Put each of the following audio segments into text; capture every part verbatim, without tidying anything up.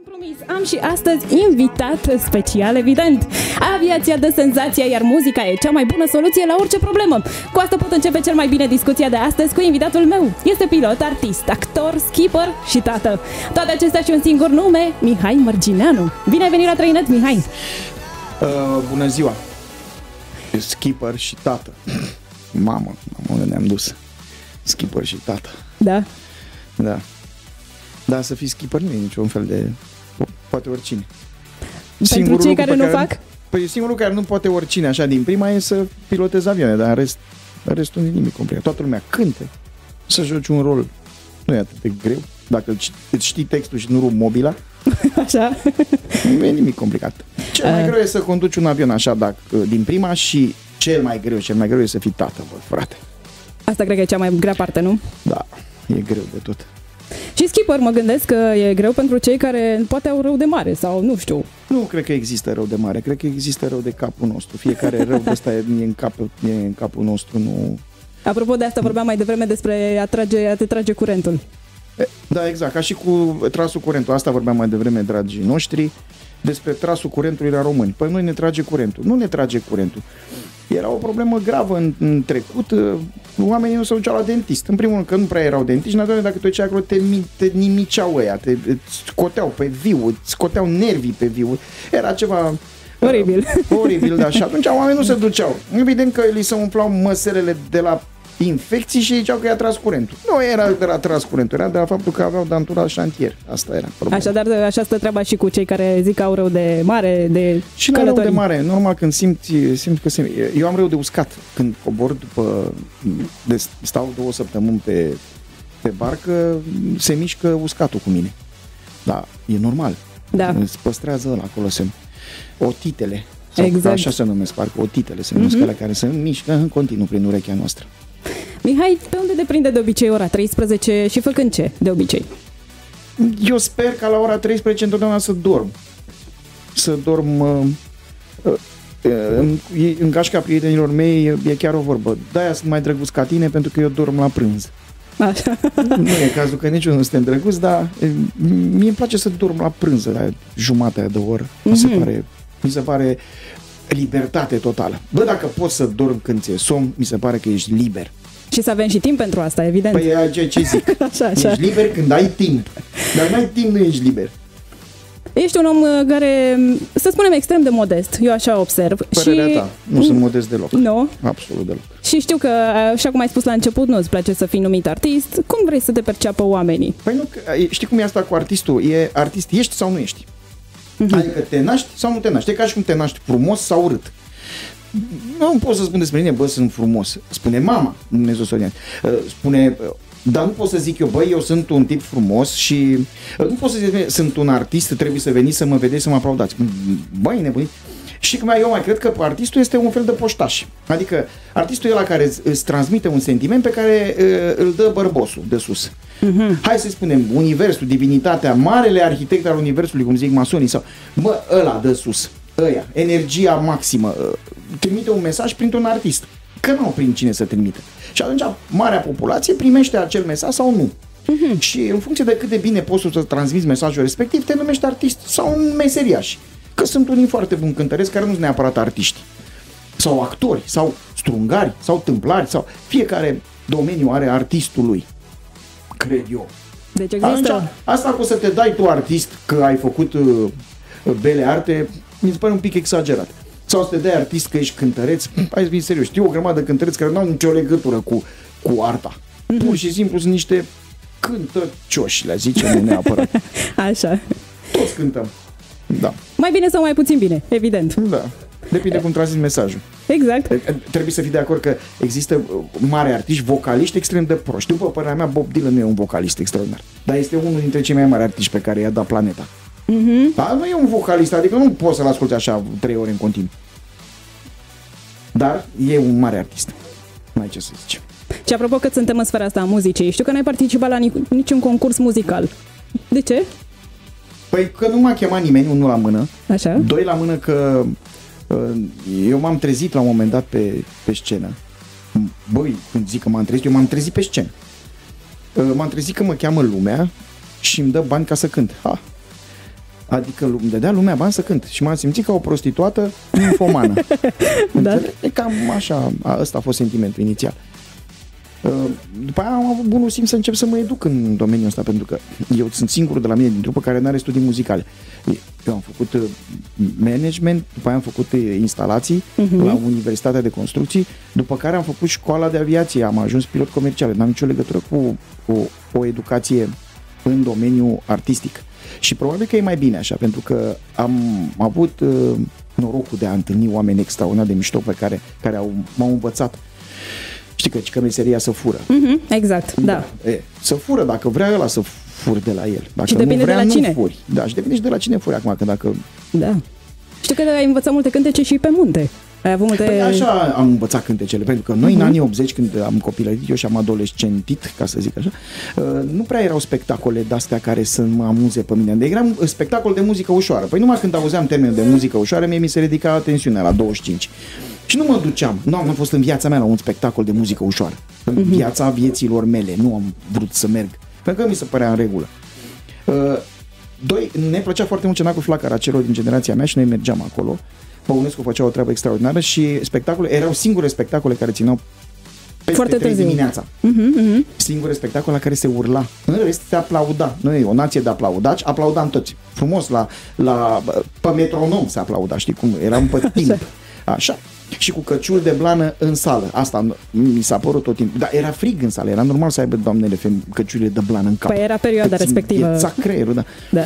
Promis, am și astăzi invitat special, evident. Aviația dă senzația, iar muzica e cea mai bună soluție la orice problemă. Cu asta pot începe cel mai bine discuția de astăzi cu invitatul meu. Este pilot, artist, actor, skipper și tată. Toate acestea și un singur nume, Mihai Mărgineanu. Bine ai venit la trei net, Mihai! Uh, bună ziua! Skipper și tată. Mamă, mamă, unde ne-am dus? Skipper și tată. Da. Da. Dar să fii skipper nu e niciun fel de... Poate oricine. Pentru singurul cei care nu care, fac? Păi singurul care nu poate oricine așa din prima e să pilotezi avioane, dar în rest, în restul nu e nimic complicat. Toată lumea cântă, să joci un rol nu e atât de greu. Dacă îți știi textul și nu rup mobila, așa. Nu e nimic complicat. Cel mai uh. greu e să conduci un avion așa, dacă, din prima, și cel mai greu, cel mai greu e să fii tată, bă, frate. Asta cred că e cea mai grea parte, nu? Da, e greu de tot. Și skipper, mă gândesc că e greu pentru cei care poate au rău de mare sau nu știu. Nu cred că există rău de mare, cred că există rău de capul nostru. Fiecare rău de ăsta e în, cap, e în capul nostru, nu... Apropo de asta, vorbeam mai devreme despre a, trage, a te trage curentul. Da, exact, ca și cu trasul curentul. Asta vorbeam mai devreme, dragii noștri, despre trasul curentului la români. Păi noi ne trage curentul. Nu ne trage curentul. Era o problemă gravă în, în trecut. Oamenii nu se duceau la dentist. În primul rând că nu prea erau dentiști. În al doilea, dacă tu ieși acolo, te, te nimiceau ăia, te scoteau pe viu, scoteau nervii pe viu. Era ceva... Oribil. Uh, oribil, da. Și atunci oamenii nu se duceau. Evident că li se umflau măselele de la infecții și ziceau că i-a tras curentul. Nu era de la tras curentul, era de la faptul că aveau dantura șantier. Asta era problema. Așadar, așa stă treaba și cu cei care zic că au rău de mare, de și nu rău de mare, normal, când simți, simți că simți. Eu am rău de uscat. Când cobor după, de, stau două săptămâni pe, pe barcă, se mișcă uscatul cu mine. Da, e normal. Da. Îți păstrează ăla acolo semn. Otitele. Sau exact. Așa se numesc, parcă otitele se numesc, mm-hmm. alea care se mișcă în continuu prin urechea noastră. Mihai, pe unde te prinde de obicei ora treisprezece și făcând ce de obicei? Eu sper ca la ora treisprezece întotdeauna să dorm. Să dorm uh, uh, în, în gașca prietenilor mei e chiar o vorbă. De-aia sunt mai drăguț ca tine, pentru că eu dorm la prânz. Așa. Nu e cazul că niciunul nu suntem drăguți, dar mie îmi place să dorm la prânz, la jumătate de oră. Mm-hmm. Mi se pare, mi se pare libertate totală. Bă, dacă poți să dormi când ți-e somn, mi se pare că ești liber. Și să avem și timp pentru asta, evident. Păi e ce zic. Așa, așa. Ești liber când ai timp. Dacă nu ai timp, nu ești liber. Ești un om care, să spunem, extrem de modest. Eu așa observ. Părerea și... ta. Nu sunt modest deloc. Nu? Absolut deloc. Și știu că, așa cum ai spus la început, nu îți place să fii numit artist. Cum vrei să te perceapă oamenii? Păi nu, știi cum e asta cu artistul? E artist, ești sau nu ești? Uh-huh. Adică te naști sau nu te naști. E ca și cum te naști frumos sau urât. Nu pot să spun despre mine, bă, sunt frumos. Spune mama, Dumnezeu să o spune, dar nu pot să zic eu, bă, eu sunt un tip frumos și nu pot să zic, sunt un artist, trebuie să veniți să mă vedeți, să mă aplaudați. Băi, nebunit. Și cum eu mai cred că artistul este un fel de poștaș. Adică artistul e ăla care îți transmite un sentiment pe care îl dă bărbosul de sus. Uh-huh. Hai să spunem, universul, divinitatea, marele arhitect al universului, cum zic masonii, sau, mă, ăla de sus. Ăia, energia maximă, trimite un mesaj printr-un artist, că nu au prin cine să trimite. Și atunci marea populație primește acel mesaj sau nu. Uh-huh. Și în funcție de cât de bine poți să transmiți mesajul respectiv, te numești artist sau un meseriaș. Că sunt unii foarte buni cântăreți care nu sunt neapărat artiști. Sau actori, sau strungari, sau tâmplari, sau fiecare domeniu are artistul lui. Cred eu. Deci există... Atunci, asta cu să te dai tu artist că ai făcut uh, bele arte, mi se pare un pic exagerat. Sau să te dai artist că ești cântăreț, hai să fii serios, știu o grămadă de cântăreți care nu au nicio legătură cu, cu arta. Mm-hmm. Pur și simplu sunt niște cântăcioși, le zicem neapărat. Așa. Toți cântăm. Da. Mai bine sau mai puțin bine, evident. Da. Depinde cum transmiți mesajul. Exact. Trebuie să fii de acord că există mari artiști, vocaliști extrem de proști. După părerea mea, Bob Dylan nu e un vocalist extraordinar, dar este unul dintre cei mai mari artiști pe care i-a dat planeta. Mm-hmm. Dar nu e un vocalist, adică nu poți să-l asculti așa trei ore în continuu. Dar e un mare artist. Nu ai ce să zici. Și apropo că suntem în sfera asta a muzicii, știu că n-ai participat la niciun concurs muzical. De ce? Păi că nu m-a chemat nimeni, unul la mână. Așa. Doi la mână că eu m-am trezit la un moment dat pe, pe scenă. Băi, când zic că m-am trezit, eu m-am trezit pe scenă. M-am trezit că mă cheamă lumea și îmi dă bani ca să cânt. Ha. Adică îmi dădea lumea bani să cânt și m-am simțit ca o prostituată ninfomană. Da. E cam așa, ăsta a fost sentimentul inițial. După aia am avut bunul simț să încep să mă educ în domeniul ăsta, pentru că eu sunt singurul de la mine din trupă care nu are studii muzicale. Eu am făcut management, după aia am făcut instalații uh-huh. la Universitatea de Construcții, după care am făcut școala de aviație, am ajuns pilot comercial, n-am nicio legătură cu o, o educație în domeniul artistic. Și probabil că e mai bine așa, pentru că am avut uh, norocul de a întâlni oameni extraordinar de mișto pe care, care au, m-au învățat. Știi că, că meseria să fură. Mm-hmm, exact, da. da. E, să fură, dacă vrea ăla să furi de la el. Dacă și depinde nu vrea, de la cine. Nu furi. Da, și depinde și de la cine furi acum, că dacă... Da. Știu că ai învățat multe cântece și pe munte. Ai avut multe... Păi așa am învățat cântecele, pentru că noi uh-huh. în anii optzeci, când am copilărit eu și am adolescentit, ca să zic așa, nu prea erau spectacole de-astea care să mă amuze pe mine. Deci eram spectacol de muzică ușoară. Păi numai când auzeam termenul de muzică ușoară, mie mi se ridica atențiunea la douăzeci și cinci. Și nu mă duceam. Nu am fost în viața mea la un spectacol de muzică ușoară. În uh-huh. viața vieților mele. Nu am vrut să merg. Pentru că mi se părea în regulă. Uh, doi, ne plăcea foarte mult Cenacul Flacăra celor din generația mea și noi mergeam acolo. Păunescu făcea o treabă extraordinară și spectacole, erau singure spectacole care țineau peste foarte trei târziu. Dimineața. Uh-huh, uh-huh. Singure spectacole la care se urla. În rest se aplauda. Noi, o nație de aplaudaci, aplaudam toți. Frumos, la, la, pe metronom se aplauda, știi cum? Eram pe timp. Așa. Așa. Și cu căciul de blană în sală. Asta mi s-a părut tot timpul. Dar era frig în sală, era normal să aibă doamnele căciurile de blană în cap. Păi era perioada respectivă. Îți creierul, da. Da.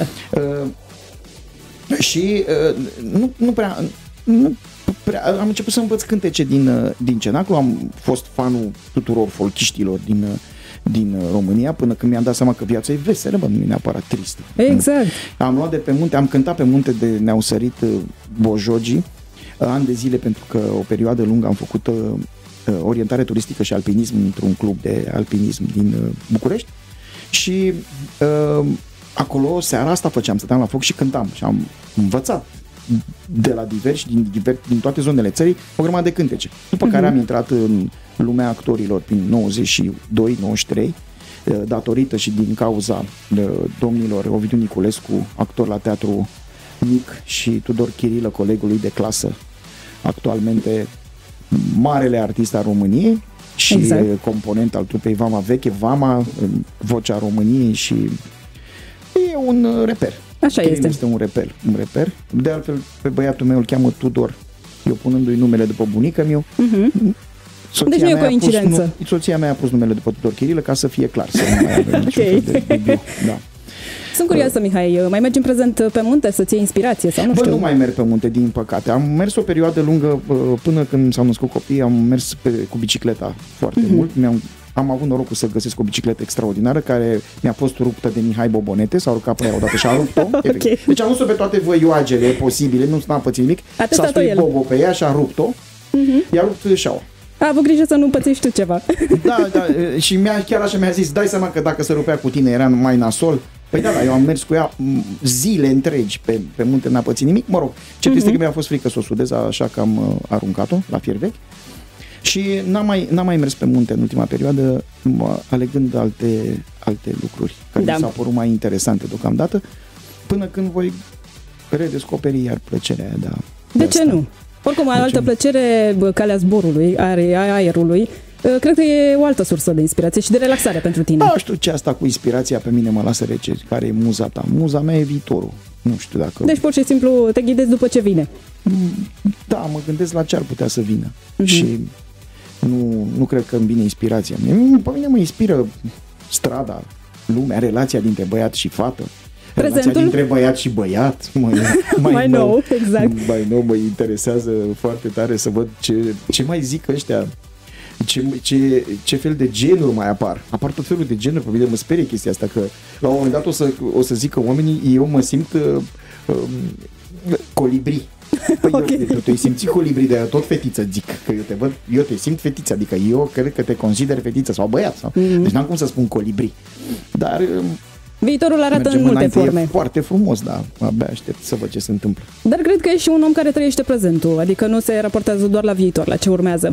Uh, și uh, nu, nu prea... Nu prea, am început să învăț cântece din, din Cenaclu, am fost fanul tuturor folchiștilor din, din România, până când mi-am dat seama că viața e veselă, bă, nu e neapărat tristă. Exact. Am luat de pe munte, am cântat pe munte de ne-au sărit bojogii, ani de zile, pentru că o perioadă lungă am făcut uh, orientare turistică și alpinism într-un club de alpinism din uh, București și uh, acolo seara asta făceam, stăteam la foc și cântam și am învățat de la diversi, din, diver, din toate zonele țării, o grămadă de cântece. După uh-huh. care am intrat în lumea actorilor prin nouăzeci și doi nouăzeci și trei, uh, datorită și din cauza uh, domnilor Ovidiu Niculescu, actor la Teatru Mic, și Tudor Chirilă, colegului de clasă, actualmente marele artist al României și exact. component al trupei Vama Veche, Vama, vocea României, și e un reper. Așa Chirin este. Este un reper, un reper. De altfel, pe băiatul meu îl cheamă Tudor, eu punându-i numele după bunica meu. Uh-huh. Soția deci nu e mea coincidență. A pus, nu, soția mea a pus numele după Tudor Chirilă ca să fie clar, să nu mai avem niciun okay. fel de dubiu. Da. Sunt curioasă, Mihai, mai mergi în prezent pe munte să-ți iei inspirație sau nu Bă, știu? nu mai merg pe munte, din păcate. Am mers o perioadă lungă, până când s-au născut copiii, am mers pe, cu bicicleta foarte uh-huh. mult. Mi-am, am avut norocul să găsesc o bicicletă extraordinară care mi-a fost ruptă de Mihai Bobonete, s-a urcat pe ea odată și a rupt-o. Okay. Deci am dus-o pe toate văioagele posibile, nu s-a pățit nimic. S-a stuit Bobo pe ea și a rupt-o. Uh-huh. I-a rupt șaua. A avut grijă să nu pățești tu ceva. Da, da, și mi-a, chiar așa mi-a zis, dai seama că dacă se rupea cu tine era mai nasol. Păi da, da, eu am mers cu ea zile întregi pe, pe munte, n-a pățit nimic. Mă rog, ce trist uh-huh. că mi-a fost frică să o sudez, așa că am uh, aruncat-o la fier vechi. Și n-am mai, n-am mai mers pe munte în ultima perioadă, alegând alte, alte lucruri care da. mi s-au părut mai interesante deocamdată, până când voi redescoperi iar plăcerea aia de a... De, de ce asta. Nu? Oricum, de altă plăcere, calea zborului, are aerului. Cred că e o altă sursă de inspirație și de relaxare pentru tine. Da, știu ce asta cu inspirația pe mine mă lasă rece, care e muza ta. Muza mea e viitorul. Nu știu dacă... Deci pur și simplu te ghidezi după ce vine. Da, mă gândesc la ce ar putea să vină. Uh-huh. Și nu, nu cred că îmi vine inspirația. Pe mine mă inspiră strada, lumea, relația dintre băiat și fată. Prezentul? Relația dintre băiat și băiat. Mai, mai, mai nou, nou, exact. Mai nou mă interesează foarte tare să văd ce, ce mai zic ăștia. Ce, ce, ce fel de genuri mai apar. Apar tot felul de genuri, pe mine mă sperie chestia asta, că la un moment dat o să, o să zic că oamenii, eu mă simt uh, uh, colibri. Păi okay. eu, eu te simți colibri, de tot fetiță zic, că eu te văd, eu te simt fetiță, adică eu cred că te consider fetiță sau băiat. Sau, mm. Deci n-am cum să spun colibri. Dar... Uh, viitorul arată în multe forme. E foarte frumos, da. Abia aștept să văd ce se întâmplă. Dar cred că ești și un om care trăiește prezentul, adică nu se raportează doar la viitor, la ce urmează.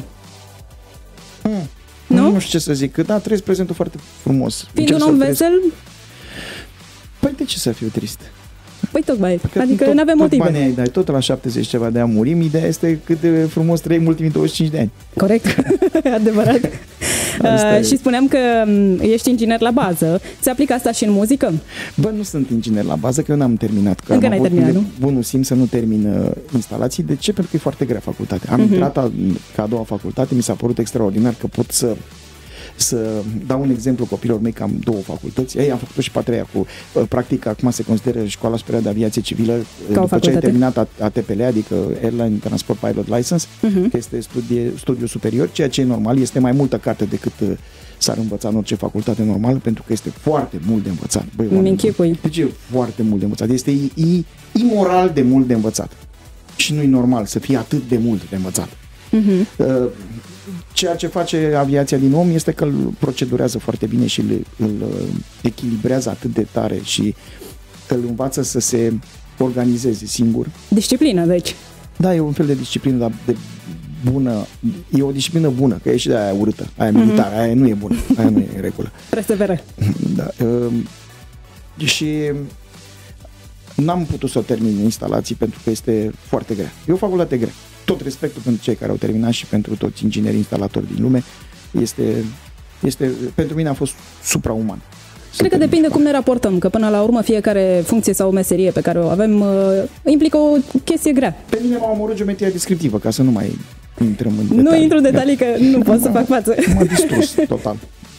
Hmm. Nu? Nu știu ce să zic, că da, trăiesc prezentul foarte frumos. Fiind un om vesel? Păi de ce să fiu trist? Păi tocmai, Că adică tot, nu avem tot motive. banii ai dai, tot la șaptezeci ceva de ani murim, ideea este cât de frumos trăim ultimii douăzeci și cinci de ani. Corect, adevărat. Uh, și spuneam că ești inginer la bază. Se aplică asta și în muzică? Bă, nu sunt inginer la bază, că eu n-am terminat. Că Încă am n-ai avut terminat, nu? bunul simț să nu termin uh, instalații. De ce? Pentru că e foarte grea facultatea. Am uh-huh. intrat a, ca a doua facultate, mi s-a părut extraordinar că pot să să dau un exemplu copilor mei că am două facultăți. Ei, am făcut și pe a treia cu, practic, acum se consideră Școala Superioară de Aviație Civilă, ca după ce ai terminat A T P L, adică Airline Transport Pilot License, uh-huh. că este studie, studiu superior, ceea ce e normal, este mai multă carte decât s-ar învăța în orice facultate normală, pentru că este foarte mult de învățat. Băi, Mi-închipui. Deci e foarte mult de învățat. Este i- imoral de mult de învățat. Și nu e normal să fie atât de mult de învățat. Uh-huh. Uh, Ceea ce face aviația din om este că îl procedurează foarte bine și îl, îl echilibrează atât de tare și îl învață să se organizeze singur. Disciplină, deci. Da, e un fel de disciplină, dar de bună. E o disciplină bună, că e și de aia urâtă. Aia militară, mm-hmm. aia nu e bună, aia nu e în regulă. Perseveră. Da. Și n-am putut să o termin instalații pentru că este foarte grea. E o facultate grea. Tot respectul pentru cei care au terminat și pentru toți inginerii instalatori din lume este, este pentru mine a fost suprauman. Cred că depinde cum ne raportăm, că până la urmă fiecare funcție sau meserie pe care o avem uh, implică o chestie grea. Pe mine m-a omorât geometria descriptivă, ca să nu mai intrăm în detalii. Nu intru în detalii, că nu pot să fac față. M-a distrus total.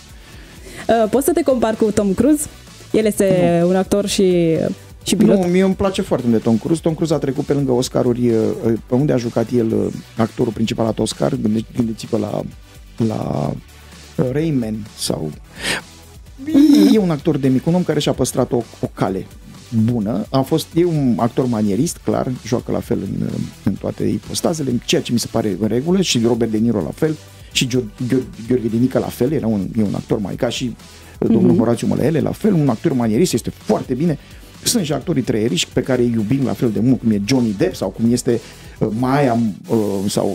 Uh, poți să te compari cu Tom Cruise? El este nu. un actor și... Și pilot? Nu, mie îmi place foarte mult de Tom Cruise. Tom Cruise a trecut pe lângă Oscaruri, pe unde a jucat el actorul principal la Oscar, gândiți-vă la, la Rayman sau... Mm-hmm. E un actor de mic, un om care și-a păstrat o, o cale bună. A fost, e un actor manierist, clar, joacă la fel în, în toate ipostazele, ceea ce mi se pare în regulă, și Robert De Niro la fel, și Gheorghe Dinică la fel, era un, e un actor mai ca și domnul mm-hmm. Horațiu Mălăele, la fel, un actor manierist, este foarte bine. Sunt și actorii treieriști pe care îi iubim la fel de mult, cum e Johnny Depp sau cum este uh, Maya uh, sau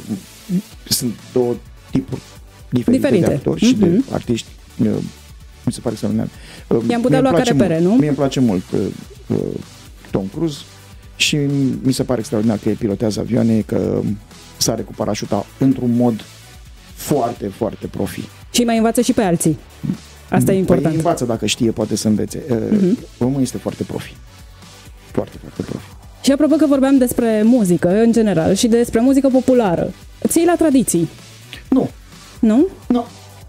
sunt două tipuri diferite, diferite. de actori mm-hmm. și de artiști. Uh, mi se pare să nu uh, I-am putea lua ca repere, nu? Mie îmi place mult uh, uh, Tom Cruise și mi se pare extraordinar că el pilotează avioane, că sare cu parașuta într-un mod foarte, foarte profi. Și mai învață și pe alții. Asta e important. Păi învață, dacă știe, poate să învețe. Uh-huh. Românul este foarte profi. Foarte, foarte profi. Și apropo că vorbeam despre muzică, în general, și despre muzică populară, ții la tradiții? Nu. Nu? Nu.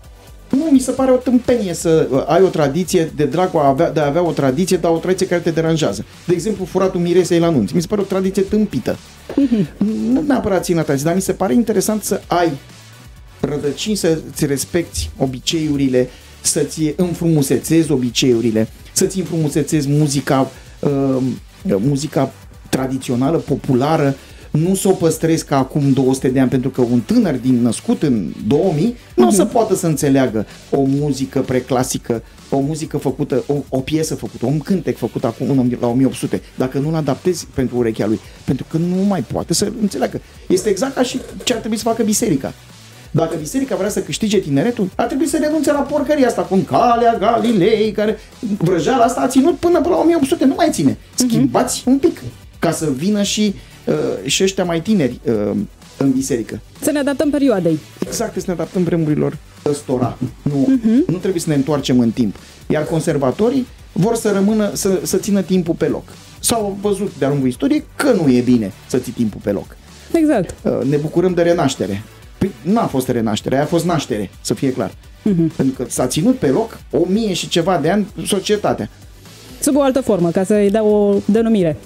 Nu, mi se pare o tâmpenie să ai o tradiție de dragul a avea, de a avea o tradiție, dar o tradiție care te deranjează. De exemplu, furatul miresei la nunți. Mi se pare o tradiție tâmpită. Uh-huh. Nu neapărat țin la tradiție, dar mi se pare interesant să ai rădăcini, să-ți respecti obiceiurile, să-ți înfrumusețezi obiceiurile, să-ți înfrumusețezi muzica, uh, muzica tradițională, populară, nu să o păstrezi ca acum două sute de ani, pentru că un tânăr din născut în două mii nu o să poată să înțeleagă o muzică preclasică, o muzică făcută, o, o piesă făcută, un cântec făcut acum la o mie opt sute, dacă nu-l adaptezi pentru urechea lui, pentru că nu mai poate să înțeleagă. Este exact ca și ce ar trebui să facă biserica. Dacă biserica vrea să câștige tineretul, ar trebui să renunțe la porcăria asta, cum Calea Galilei, care vrăjeala asta a ținut până la o mie opt sute, nu mai ține. Schimbați uh-huh. un pic, ca să vină și, uh, și ăștia mai tineri uh, în biserică. Să ne adaptăm perioadei. Exact, să ne adaptăm vremurilor ăstora. Nu, uh-huh. nu trebuie să ne întoarcem în timp. Iar conservatorii vor să rămână, să, să țină timpul pe loc. S-au văzut de-a lungul istoriei că nu e bine să ții timpul pe loc. Exact. Uh, ne bucurăm de renaștere. Păi n-a fost renaștere, aia a fost naștere, să fie clar. Uh-huh. Pentru că s-a ținut pe loc o mie și ceva de ani societatea. Sub o altă formă, ca să-i dau o denumire.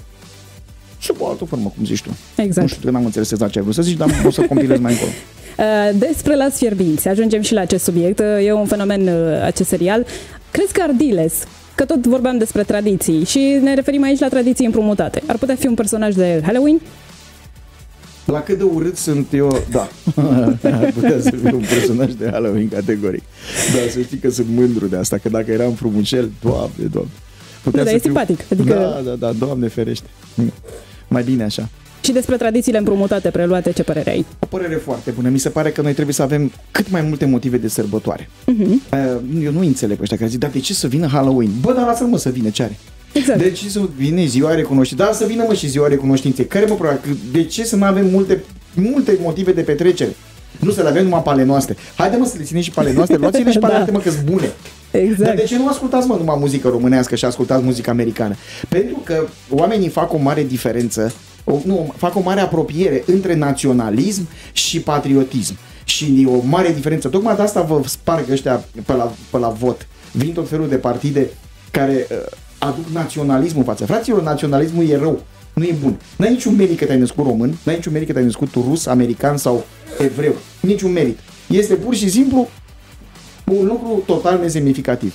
Sub o altă formă, cum zici tu. Exact. Nu știu că n-am înțeles exact ce ai vrut să zici, dar o să compilez mai încolo. Despre Las Fierbinți, ajungem și la acest subiect. E un fenomen acest serial. Crezi că Ardiles, că tot vorbeam despre tradiții și ne referim aici la tradiții împrumutate, ar putea fi un personaj de Halloween? La cât de urât sunt eu, da. Ar putea să fiu un personaj de Halloween categoric. Dar să știi că sunt mândru de asta, că dacă eram frumușel, Doamne, Doamne. Putea da, să e fiu... simpatic. Adică... Da, da, da, Doamne ferește. Mai bine așa. Și despre tradițiile împrumutate, preluate, ce părere ai? O părere foarte bună. Mi se pare că noi trebuie să avem cât mai multe motive de sărbătoare. Uh-huh. Eu nu înțeleg pe ăștia care zic, dar de ce să vină Halloween? Bă, dar lasă-mă să vină, ce are? Exact. De ce să vine ziua recunoștinței? Da, să vină mă și ziua recunoștinței. Care mă problema? De ce să nu avem multe, multe motive de petrecere? Nu să le avem numai pe ale noastre. Haide mă să le ținem și pe ale noastre, luați-le și pe ale Da. alte, mă, că-s bune. Exact. Dar de ce nu ascultați, mă, numai muzică românească și ascultați muzică americană? Pentru că oamenii fac o mare diferență, o, nu, fac o mare apropiere între naționalism și patriotism. Și e o mare diferență. Tocmai de asta vă sparg ăștia pe la, pe la vot. Vin tot felul de partide care uh, aduc naționalismul în față. Fraților, naționalismul e rău. Nu e bun. N-ai niciun merit că te-ai născut român, n-ai niciun merit că te-ai născut rus, american sau evreu. Niciun merit. Este pur și simplu un lucru total nesemnificativ.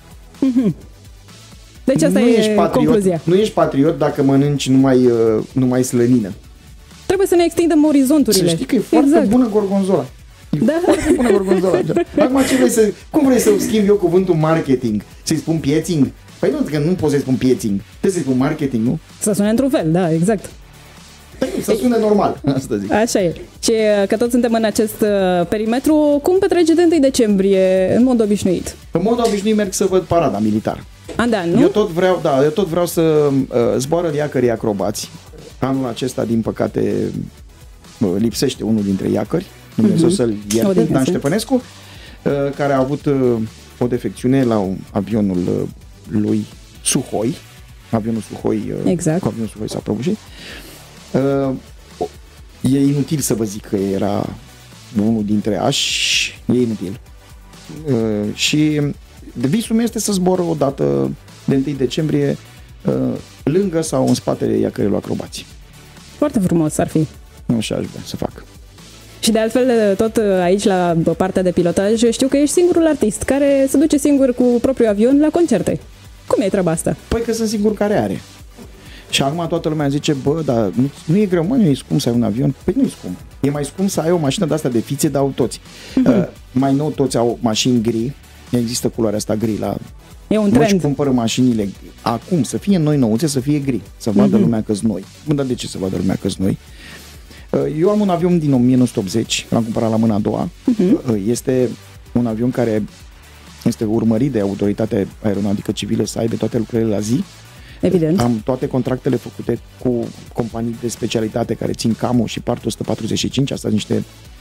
Deci asta nu e ești patriot, concluzia. Nu ești patriot dacă mănânci numai, uh, numai slănină. Trebuie să ne extindem orizonturile. Să știi că e foarte exact. bună gorgonzola. E Da. foarte bună gorgonzola. Acum ce vrei să, cum vrei să schimb eu cuvântul marketing? Să-i spun piețing? Păi nu, că nu pot să-i spun piețing. Trebuie să-i spun marketing, nu? Să sune într-un fel, da, exact. Păi nu, să sune normal, asta zic. Așa e. Și că toți suntem în acest uh, perimetru, cum petrece de întâi decembrie în mod obișnuit? În mod obișnuit merg să văd parada militară. An de an, nu? Eu tot vreau, da, eu tot vreau să uh, zboară iacării acrobați. Anul acesta, din păcate, uh, lipsește unul dintre iacări, Dumnezeu uh-huh. să-l ierte, Odihă, Dan să. Ștepănescu, uh, care a avut uh, o defecțiune la un, avionul uh, lui Suhoi. Avionul Suhoi, uh, Exact. cu avionul Suhoi s-a prăbușit. Uh, e inutil să vă zic că era unul dintre ași, e inutil. Uh, și visul meu este să zbor o dată de întâi decembrie uh, lângă sau în spatele iacărilor acrobații. Foarte frumos ar fi. Nu așa aș vrea să fac. Și de altfel, tot aici, la partea de pilotaj, știu că ești singurul artist care se duce singur cu propriul avion la concerte. Cum e treaba asta? Păi că sunt singur care are. Și acum toată lumea zice, bă, dar nu, nu e greu, mă, nu e scump să ai un avion? Păi nu e scump. E mai scump să ai o mașină de asta de fițe, dar au toți. Uh-huh. Uh, mai nou toți au mașini gri. Există culoarea asta gri la... E un Nu își trend. cumpără mașinile acum, să fie noi nouțe, să fie gri. Să vadă Mhm. lumea că-s noi. Bă, dar de ce să vadă lumea că-s noi? Uh, Eu am un avion din nouăsprezece optzeci, l-am cumpărat la mâna a doua. Mhm. Uh, Este un avion care este urmărit de Autoritatea Aeronautică Civilă să aibă toate lucrările la zi. Evident. Am toate contractele făcute cu companii de specialitate care țin CAMO și Part o sută patruzeci și cinci. Asta niște...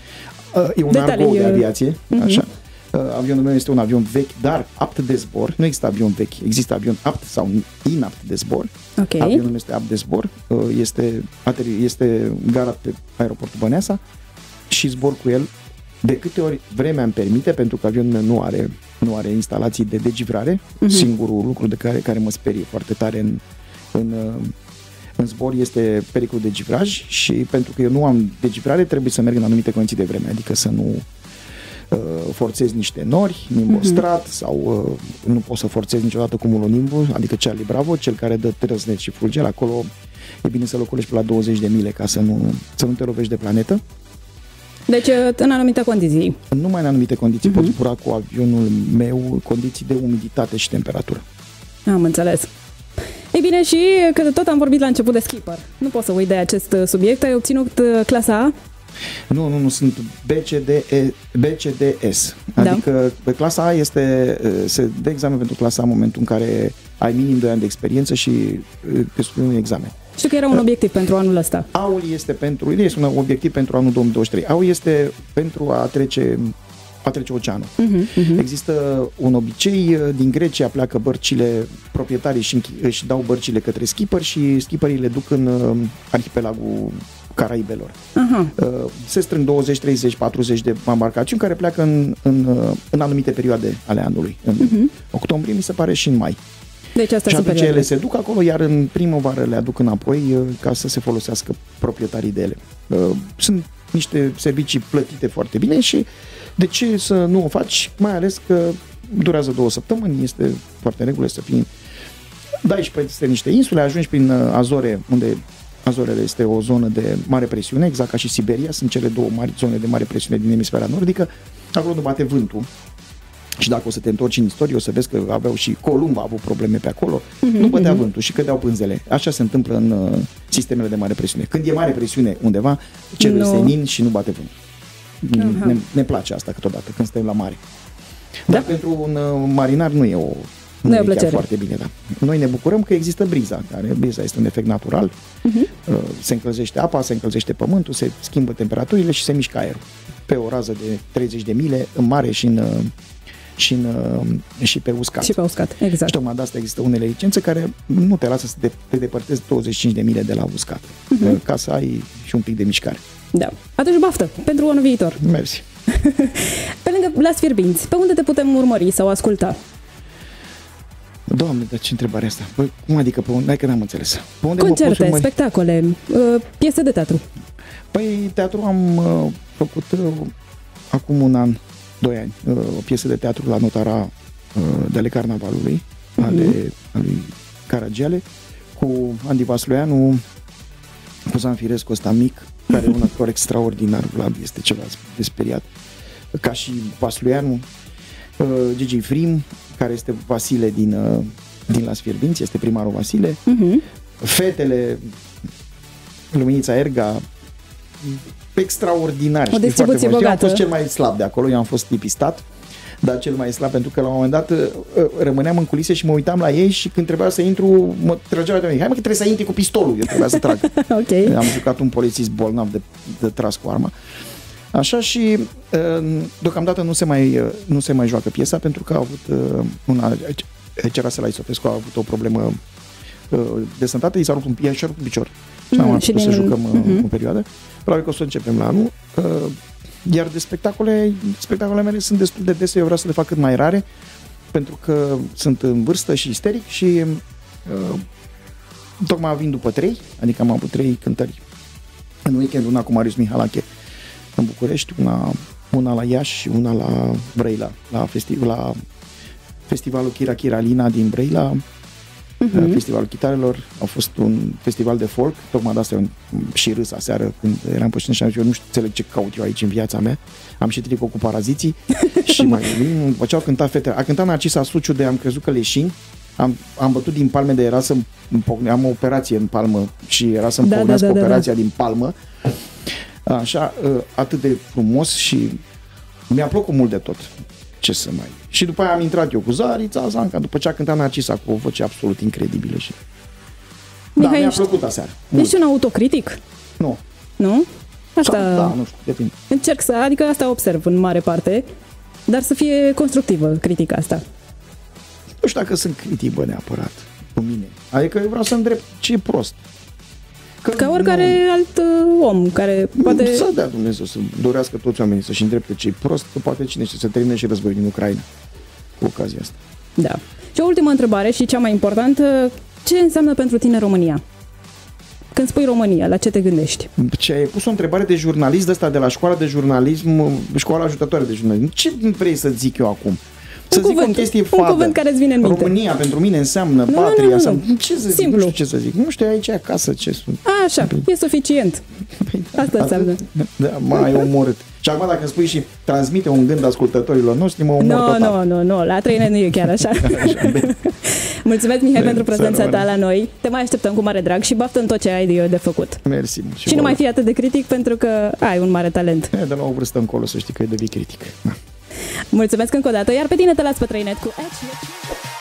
Uh, e un Detalii, argou de uh, aviație. mhm. Așa. Uh, Avionul meu este un avion vechi, dar apt de zbor. Nu există avion vechi, există avion apt sau inapt de zbor. Ok. Avionul meu este apt de zbor. Uh, Este, ateri- este garat pe aeroportul Băneasa și zbor cu el de câte ori vremea îmi permite, pentru că avionul meu nu are, nu are instalații de degivrare. Mhm. Singurul lucru de care, care mă sperie foarte tare în, în, uh, în zbor este pericolul de givraj și pentru că eu nu am degivrare trebuie să merg în anumite condiții de vreme, adică să nu uh, forțez niște nori, nimbostrat mm-hmm. sau uh, nu pot să forțez niciodată cumulonimbul, adică Charlie Bravo, cel care dă trăsnet și fulger, acolo e bine să locuiești pe la douăzeci de mile ca să nu, să nu te lovești de planetă. Deci, în anumite condiții. Numai în anumite condiții Mhm. pot zbura cu avionul meu condiții de umiditate și temperatură. Am înțeles. Ei bine, și că tot am vorbit la început de skipper. Nu pot să uit de acest subiect. Ai obținut uh, clasa A? Nu, nu, nu, sunt B C D E, B C D S. Da. Adică pe clasa A este, se dă examen pentru clasa A în momentul în care ai minim doi ani de experiență și te scrie un examen. Știu că era un obiectiv pentru anul ăsta. A-ul este pentru, este un obiectiv pentru anul două mii douăzeci și trei. A-ul este pentru a trece, a trece oceanul. Uh-huh, uh-huh. Există un obicei, din Grecia pleacă bărcile, proprietarii își, închi- își dau bărcile către skipper și skipperii le duc în uh, arhipelagul Caraibelor. Aha. Uh, se strâng douăzeci, treizeci, patruzeci de embarcațiuni care pleacă în, în, uh, în anumite perioade ale anului. În Uh-huh. octombrie, mi se pare, și în mai. Deci asta Și e atunci super. ele se duc acolo, iar în primăvară le aduc înapoi uh, ca să se folosească proprietarii de ele. Uh, Sunt niște servicii plătite foarte bine și de ce să nu o faci? Mai ales că durează două săptămâni, este foarte în regulă să fii... Dai și peste niște insule, ajungi prin uh, Azore, unde Azorele este o zonă de mare presiune, exact ca și Siberia, sunt cele două mari zone de mare presiune din emisfera nordică, acolo nu bate vântul. Și dacă o să te întorci în istorie, o să vezi că aveau și Columb a avut probleme pe acolo, mm-hmm, nu bătea mm-hmm. vântul și cădeau pânzele. Așa se întâmplă în uh, sistemele de mare presiune. Când e mare presiune undeva, cerul Nu. este nin și nu bate vântul. Aha. Ne, ne place asta câteodată, când stăm la mare. Dar Da. pentru un uh, marinar nu e o Nu e o plăcere. Foarte bine, da. Noi ne bucurăm că există briza, care briza este un efect natural. Uh-huh. Se încălzește apa, se încălzește pământul, se schimbă temperaturile și se mișcă aerul. Pe o rază de treizeci de mile în mare și în și, în, și pe uscat. Și pe uscat, exact. Și tocmai de asta există unele licențe care nu te lasă să te, te depărtezi douăzeci și cinci de mile de la uscat, uh-huh. ca să ai și un pic de mișcare. Da. Atunci baftă pentru anul viitor. Mersi. Pe lângă Las Fierbinți, pe unde te putem urmări sau asculta? Doamne, dar ce întrebare asta? Păi, cum adică pe unde? Hai că n-am înțeles. Pe unde concerte, mă spectacole, uh, piese de teatru. Păi teatru am uh, făcut uh, acum un an, doi ani, uh, o piesă de teatru la Notara uh, de ale Carnavalului, uh-huh. ale, ale lui Caragiale, cu Andy Vasluianu, cu Zanfirescu ăsta mic, care e un actor extraordinar, Vlad, este ceva de speriat, ca și Vasluianu, uh, Gigi Frim, care este Vasile din, uh, din Las Fierbinți, este primarul Vasile, uh-huh. Fetele, Luminița Erga, extraordinar. O distribuție bogată. Eu am fost cel mai slab de acolo, eu am fost tipistat, dar cel mai slab pentru că la un moment dat rămâneam în culise și mă uitam la ei și când trebuia să intru, mă trageau de mine. Hai mă că trebuie să intri cu pistolul, eu trebuia să trag. Okay. Am jucat un polițist bolnav de, de tras cu arma. Așa și deocamdată nu se mai, nu se mai joacă piesa pentru că a avut una, Cerasela Isofescu a avut o problemă de sănătate, i s-a rupt un, i rupt un picior. Și n-am mm, putut să jucăm uh-huh. în perioadă. Probabil că o să începem la anul. Iar de spectacole, spectacolele mele sunt destul de dese, eu vreau să le fac cât mai rare, pentru că sunt în vârstă și isteric și uh, tocmai vin după trei, adică am avut trei cântări în weekend, una cu Marius Mihalache în București, una, una la Iași și una la Brăila, la, festi- la festivalul Chira Chiralina din Brăila. Uh-huh. Festivalul Chitarelor a fost un festival de folk, tocmai de asta și râs aseară când eram pe scenă și am zis, eu nu știu înțeleg ce caut eu aici în viața mea. Am și tricou cu Paraziții și mai după ce au cântat fetele. A cântat Narcisa Suciu de am crezut că leșin. Am, am bătut din palme de era să-mi am o operație în palmă și era să-mi da, pocnească da, da, operația da, da. din palmă. Așa, atât de frumos și mi-a plăcut mult de tot. Ce să mai... Și după aia am intrat eu cu Zarița Zanca, după ce a cântat Narcisa cu o voce absolut incredibilă și... Mihai, da, mi-a plăcut aseară. Ești un autocritic? Nu. Nu? Asta... Sau, da, nu știu, depinde. Încerc să... Adică asta observ în mare parte, dar să fie constructivă critica asta. Nu știu dacă sunt critic, bă, neapărat, cu mine. Adică eu vreau să îndrept ce e prost. Că Ca oricare nu... alt uh, om care poate... Să dea Dumnezeu să dorească toți oamenii să-și îndrepte ce e prost, că poate cine știe să termine și războiul din Ucraina cu ocazia asta. Da. Și o ultimă întrebare și cea mai importantă, ce înseamnă pentru tine România? Când spui România, la ce te gândești? Ce ai pus o întrebare de jurnalist de ăsta de la școala de jurnalism, școala ajutătoare de jurnalism. Ce vrei să zic eu acum? Să un zic cuvânt, o chestie un fadă. cuvânt care îți vine în minte. România pentru mine înseamnă nu, patria. Nu, nu, nu. Sau... Ce să zic? Simplu. Nu știu ce să zic. Nu știu, aici e acasă ce sunt. A, așa, e suficient. Asta înseamnă. Da, mai omorât. Și acum dacă spui și transmite un gând ascultătorilor noștri, mă omor no, total. Nu, nu, nu, la trei nu e chiar așa. așa Mulțumesc, Mihai, pentru prezența ta la noi. Te mai așteptăm cu mare drag și baftă în tot ce ai de, de făcut. Mersi. Și, și nu mai fi atât de critic pentru că ai un mare talent. E, de la o vârstă încolo să știi că e devii critic. Mulțumesc încă o dată, iar pe tine te las pe Trainet cu Edge.